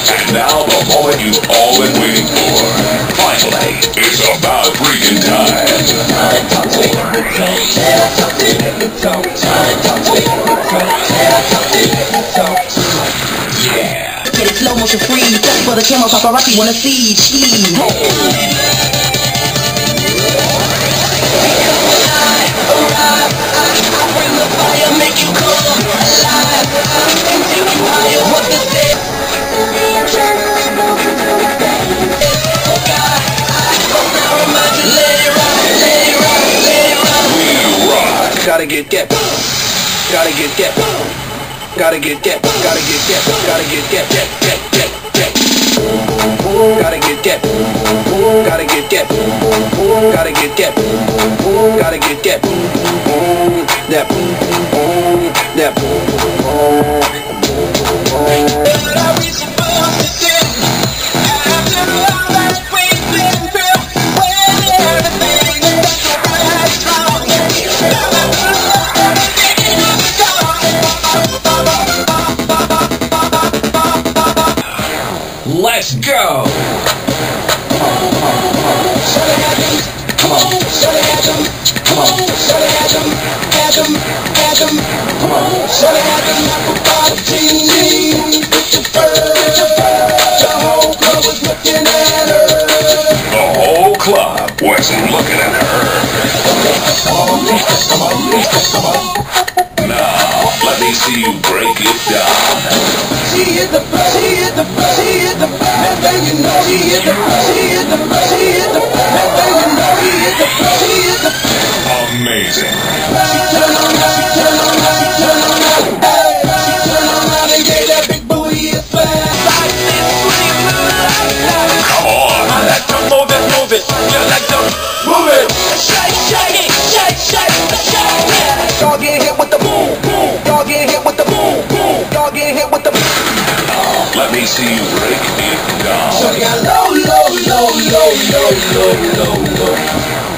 And now the moment you've all been waiting for. Finally, it's about freaking time. Yeah. Get it slow motion freeze. Just for the camera paparazzi wanna see. Gotta get that, gotta get that, gotta get that, gotta get that, gotta get that, gotta get that, gotta get that, gotta get that, gotta get that, Let's go! The whole club was looking at her. Now, let me see you break it down. She is the best, she is the best, she is the best, and then you know she is the best, she is the best, she is the best, and then you know he is the best, he is the best. Amazing. She turn on out, she turn on out, she turn on out, hey, she turn on out and gave that big booty a smash. Come on. I like to move it, you like to move it. Shake, shake it, shake, shake, shake it. Y'all get hit with the boom, boom, y'all get hit with the boom, boom, y'all get hit with the boom. Let me see you break it down. So you got low, low, low, low, low, low, low, low.